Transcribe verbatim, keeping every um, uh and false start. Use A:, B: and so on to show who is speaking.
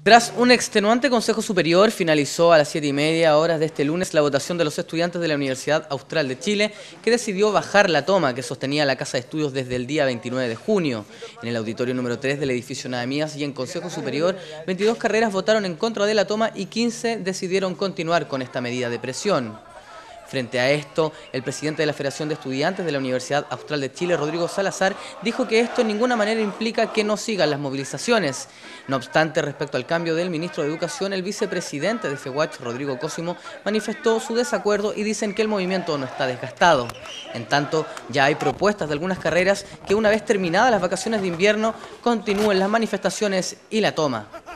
A: Tras un extenuante Consejo Superior, finalizó a las siete y media horas de este lunes la votación de los estudiantes de la Universidad Austral de Chile, que decidió bajar la toma que sostenía la Casa de Estudios desde el día veintinueve de junio. En el auditorio número tres del edificio Nahemías y en Consejo Superior, veintidós carreras votaron en contra de la toma y quince decidieron continuar con esta medida de presión. Frente a esto, el presidente de la Federación de Estudiantes de la Universidad Austral de Chile, Rodrigo Salazar, dijo que esto en ninguna manera implica que no sigan las movilizaciones. No obstante, respecto al cambio del ministro de Educación, el vicepresidente de FEWACH, Rodrigo Cosimo, manifestó su desacuerdo y dicen que el movimiento no está desgastado. En tanto, ya hay propuestas de algunas carreras que una vez terminadas las vacaciones de invierno continúen las manifestaciones y la toma.